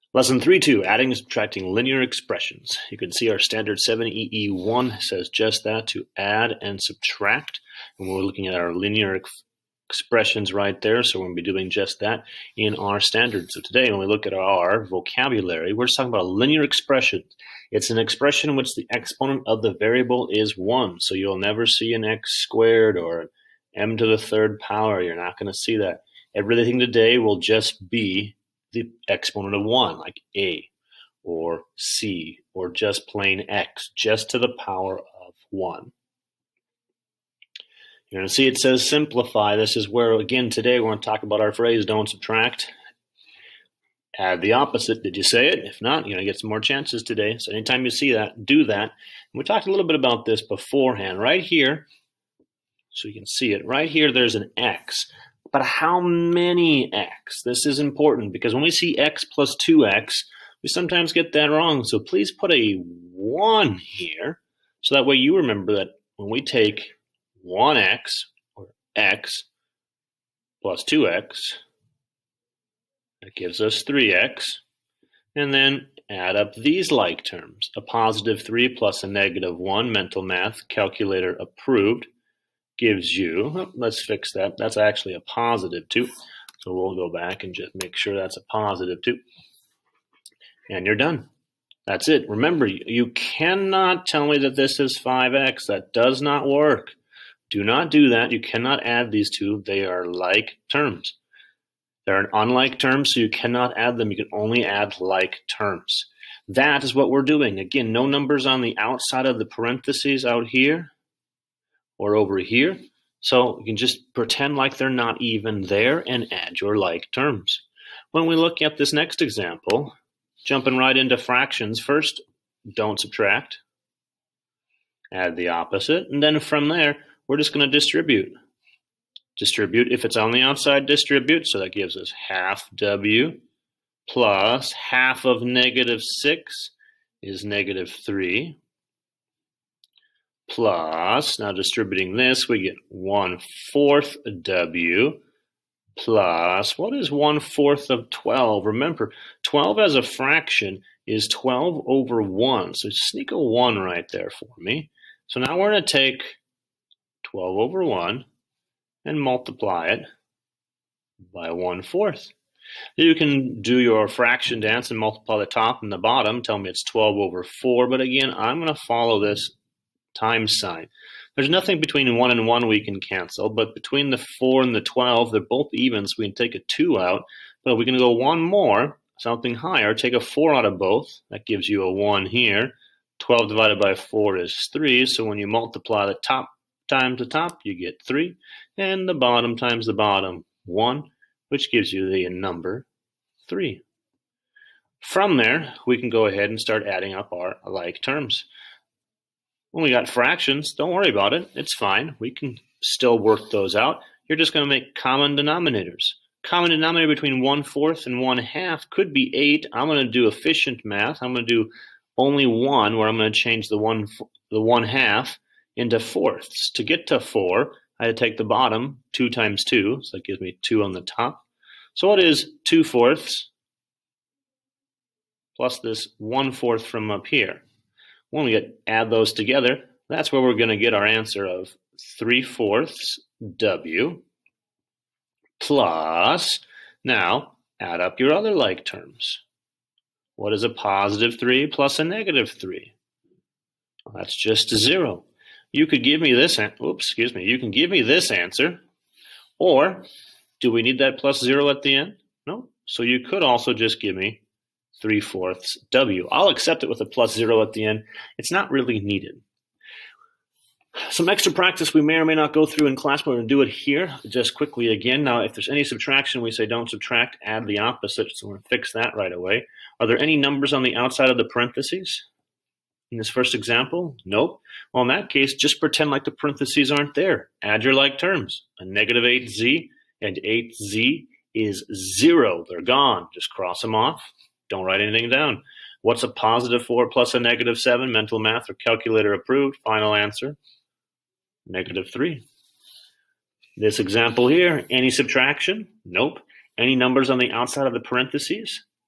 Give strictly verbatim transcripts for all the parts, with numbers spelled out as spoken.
Lesson three two, adding and subtracting linear expressions. You can see our standard seven E E one says just that, to add and subtract. And we're looking at our linear ex expressions right there, so we're going to be doing just that in our standard. So today, when we look at our vocabulary, we're just talking about a linear expression. It's an expression in which the exponent of the variable is one. So you'll never see an x squared or an m to the third power. You're not going to see that. Everything today will just be the exponent of one, like a or c, or just plain x, just to the power of one. You're going to see it says simplify. This is where, again, today we're going to talk about our phrase, don't subtract. Add the opposite. Did you say it? If not, you're going to get some more chances today. So anytime you see that, do that. And we talked a little bit about this beforehand. Right here, so you can see it, right here there's an x. But how many x? This is important because when we see x plus two x, we sometimes get that wrong. So please put a one here, so that way you remember that when we take one x, or x, plus two x, that gives us three x, and then add up these like terms. A positive three plus a negative one, mental math, calculator approved, gives you, let's fix that, that's actually a positive two. So we'll go back and just make sure that's a positive two. And you're done. That's it. Remember, you cannot tell me that this is five x. That does not work. Do not do that. You cannot add these two. They are like terms. They're an unlike term, so you cannot add them. You can only add like terms. That is what we're doing. Again, no numbers on the outside of the parentheses out here or over here. So you can just pretend like they're not even there and add your like terms. When we look at this next example, jumping right into fractions, first, don't subtract. Add the opposite. And then from there, we're just going to distribute. Distribute, if it's on the outside, distribute. So that gives us half w plus half of negative six is negative three. Plus, now distributing this, we get one fourth w plus, what is one fourth of twelve? Remember, twelve as a fraction is twelve over one. So sneak a one right there for me. So now we're going to take twelve over one and multiply it by one fourth. You can do your fraction dance and multiply the top and the bottom. Tell me it's twelve over four. But again, I'm going to follow this times sign. There's nothing between one and one we can cancel, but between the four and the twelve, they're both even, so we can take a two out. But we can go one more, something higher, take a four out of both. That gives you a one here. twelve divided by four is three, so when you multiply the top times the top, you get three, and the bottom times the bottom, one, which gives you the number three. From there, we can go ahead and start adding up our like terms. When we got fractions, don't worry about it. It's fine. We can still work those out. You're just going to make common denominators. Common denominator between one fourth and one half could be eight. I'm going to do efficient math. I'm going to do only one, where I'm going to change the one the one half into fourths. To get to four, I had to take the bottom, two times two, so that gives me two on the top. So what is two fourths plus this one fourth from up here? When we get, add those together, that's where we're going to get our answer of three fourths w plus, now add up your other like terms. What is a positive three plus a negative three? Well, that's just a zero. You could give me this, oops, excuse me, you can give me this answer, or do we need that plus zero at the end? No. So you could also just give me three fourths w. I'll accept it with a plus zero at the end. It's not really needed. Some extra practice we may or may not go through in class, but we're going to do it here just quickly again. Now, if there's any subtraction, we say don't subtract, add the opposite. So we're going to fix that right away. Are there any numbers on the outside of the parentheses in this first example? Nope. Well, in that case, just pretend like the parentheses aren't there. Add your like terms. A negative eight z and eight z is zero. They're gone. Just cross them off. Don't write anything down. What's a positive four plus a negative seven? Mental math or calculator approved. Final answer, negative three. This example here, any subtraction? Nope. Any numbers on the outside of the parentheses?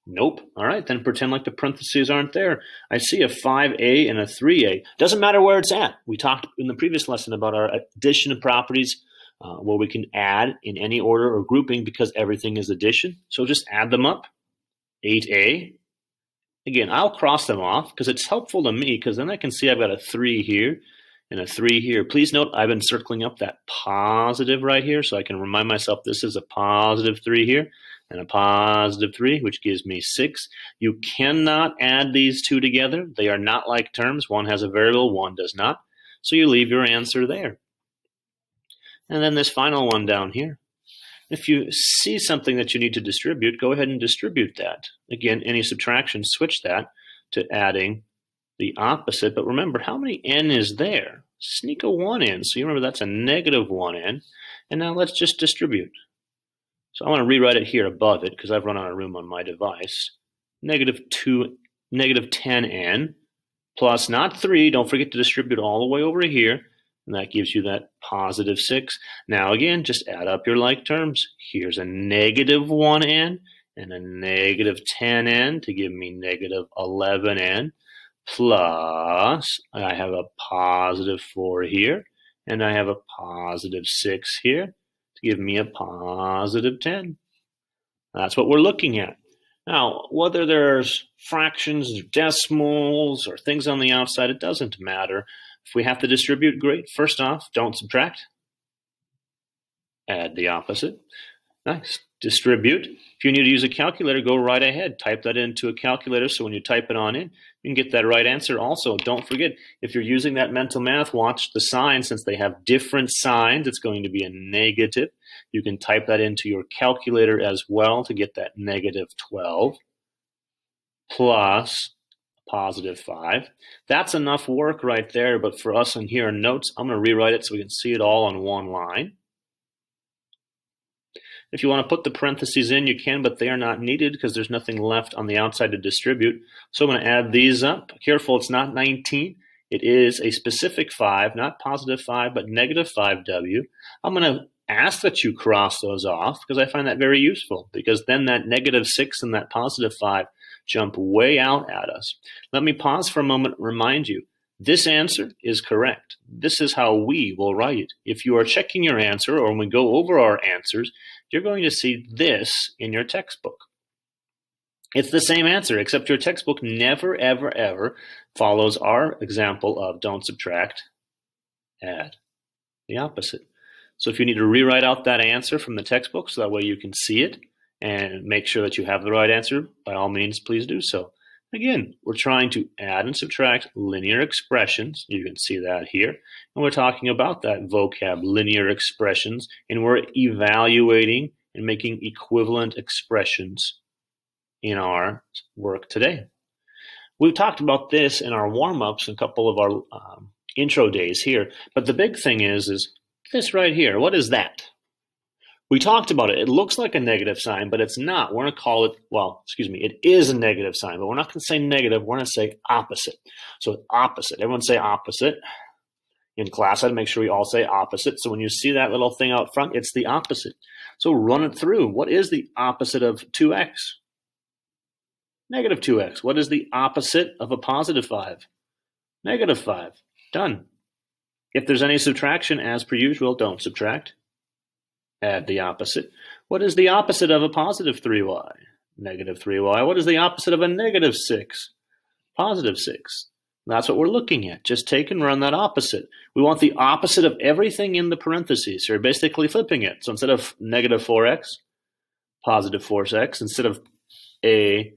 Nope. All right, then pretend like the parentheses aren't there. I see a five A and a three A. Doesn't matter where it's at. We talked in the previous lesson about our addition properties, uh, where we can add in any order or grouping because everything is addition. So just add them up. eight A. Again, I'll cross them off because it's helpful to me because then I can see I've got a three here and a three here. Please note I've been circling up that positive right here so I can remind myself this is a positive three here and a positive three, which gives me six. You cannot add these two together. They are not like terms. One has a variable, one does not. So you leave your answer there. And then this final one down here. If you see something that you need to distribute, go ahead and distribute that. Again, any subtraction, switch that to adding the opposite. But remember, how many n is there? Sneak a one in. So you remember that's a negative one n. And now let's just distribute. So I want to rewrite it here above it because I've run out of room on my device. Negative two, negative ten n plus not three. Don't forget to distribute all the way over here. And that gives you that positive six. Now again, just add up your like terms. Here's a negative one n and a negative ten n to give me negative eleven n. Plus, I have a positive four here. And I have a positive six here. Give me a positive ten. That's what we're looking at. Now, whether there's fractions or decimals or things on the outside, it doesn't matter. If we have to distribute, great. First off, don't subtract. Add the opposite. Nice. Distribute. If you need to use a calculator, go right ahead. Type that into a calculator so when you type it on in, you can get that right answer. Also, don't forget, if you're using that mental math, watch the signs. Since they have different signs, it's going to be a negative. You can type that into your calculator as well to get that negative twelve plus positive five. That's enough work right there, but for us in here in notes, I'm going to rewrite it so we can see it all on one line. If you want to put the parentheses in, you can, but they are not needed because there's nothing left on the outside to distribute. So I'm going to add these up. Careful, it's not nineteen. It is a specific five, not positive five, but negative five W. I'm going to ask that you cross those off because I find that very useful because then that negative six and that positive five jump way out at us. Let me pause for a moment and remind you, this answer is correct. This is how we will write it. If you are checking your answer or when we go over our answers, you're going to see this in your textbook. It's the same answer, except your textbook never, ever, ever follows our example of don't subtract, add the opposite. So if you need to rewrite out that answer from the textbook so that way you can see it and make sure that you have the right answer, by all means, please do so. Again, we're trying to add and subtract linear expressions. You can see that here. And we're talking about that vocab, linear expressions, and we're evaluating and making equivalent expressions in our work today. We've talked about this in our warm-ups and a couple of our um, intro days here, but the big thing is, is this right here. What is that? We talked about it. It looks like a negative sign, but it's not. We're going to call it, well, excuse me, it is a negative sign, but we're not going to say negative. We're going to say opposite. So opposite. Everyone say opposite. In class, I'd make sure we all say opposite. So when you see that little thing out front, it's the opposite. So run it through. What is the opposite of two x? Negative two x. What is the opposite of a positive five? Negative five. Done. If there's any subtraction, as per usual, don't subtract. Add the opposite. What is the opposite of a positive three y? Negative three y. What is the opposite of a negative six? Positive six. That's what we're looking at. Just take and run that opposite. We want the opposite of everything in the parentheses. So you're basically flipping it. So instead of negative four x, positive four x. Instead of a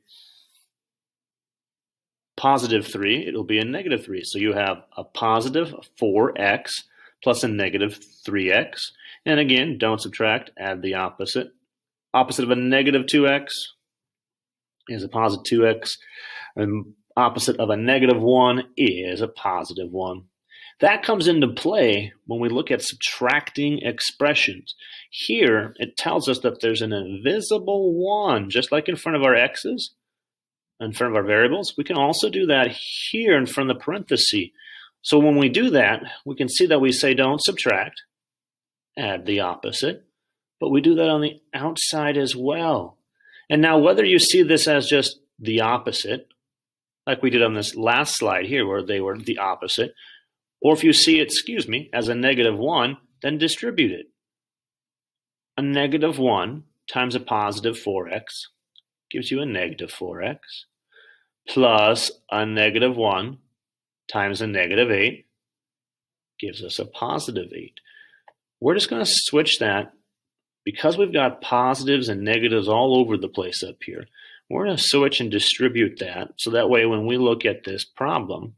positive three, it'll be a negative three. So you have a positive four x plus a negative three x. And again, don't subtract, add the opposite. Opposite of a negative two x is a positive two x. And opposite of a negative one is a positive one. That comes into play when we look at subtracting expressions. Here, it tells us that there's an invisible one, just like in front of our x's, in front of our variables. We can also do that here in front of the parenthesis. So when we do that, we can see that we say don't subtract, add the opposite, but we do that on the outside as well. And now whether you see this as just the opposite, like we did on this last slide here where they were the opposite, or if you see it, excuse me, as a negative one, then distribute it. A negative one times a positive four x gives you a negative four x, plus a negative one times a negative eight gives us a positive eight. We're just going to switch that. Because we've got positives and negatives all over the place up here, we're going to switch and distribute that. So that way when we look at this problem,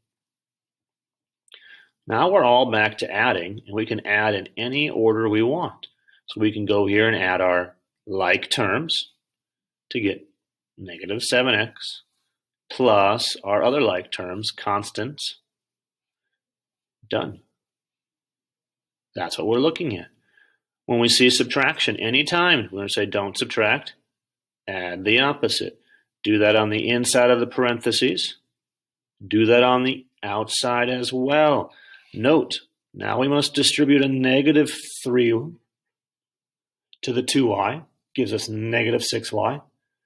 now we're all back to adding, and we can add in any order we want. So we can go here and add our like terms to get negative seven x plus our other like terms, constants. Done. That's what we're looking at. When we see subtraction, anytime we're going to say don't subtract, add the opposite. Do that on the inside of the parentheses. Do that on the outside as well. Note, now we must distribute a negative three to the two y, gives us negative six y,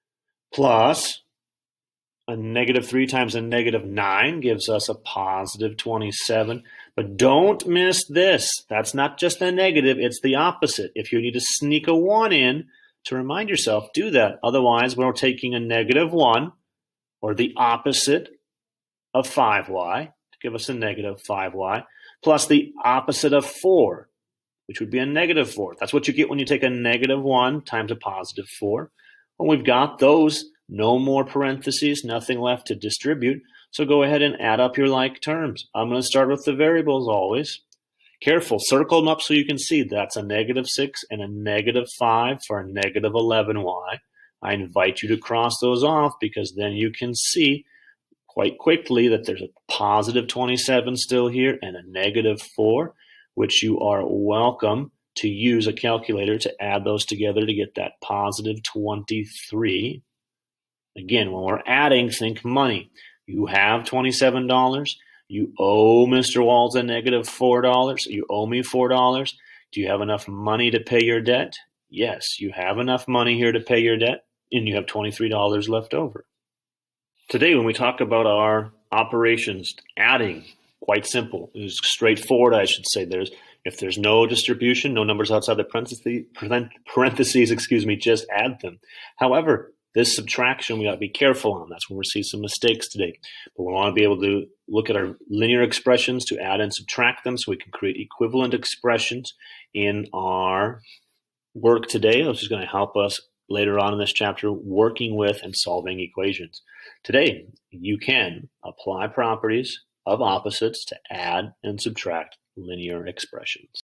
plus a negative three times a negative nine gives us a positive twenty-seven. But don't miss this. That's not just a negative, it's the opposite. If you need to sneak a one in to remind yourself, do that. Otherwise, we're taking a negative one, or the opposite of five y, to give us a negative five y, plus the opposite of four, which would be a negative four. That's what you get when you take a negative one times a positive four. When we've got those, no more parentheses, nothing left to distribute. So go ahead and add up your like terms. I'm going to start with the variables always. Careful, circle them up so you can see that's a negative six and a negative five for a negative eleven y. I invite you to cross those off because then you can see quite quickly that there's a positive twenty-seven still here and a negative four, which you are welcome to use a calculator to add those together to get that positive twenty-three. Again, when we're adding, think money. You have twenty-seven dollars. You owe Mister Walls a negative four dollars. You owe me four dollars. Do you have enough money to pay your debt? Yes, you have enough money here to pay your debt, and you have twenty-three dollars left over. Today, when we talk about our operations, adding, quite simple. It's straightforward, I should say. There's If there's no distribution, no numbers outside the parentheses, parentheses, excuse me, just add them. However, this subtraction, we got to be careful on. That's when we see some mistakes today. But we want to be able to look at our linear expressions to add and subtract them so we can create equivalent expressions in our work today, which is going to help us later on in this chapter working with and solving equations. Today, you can apply properties of opposites to add and subtract linear expressions.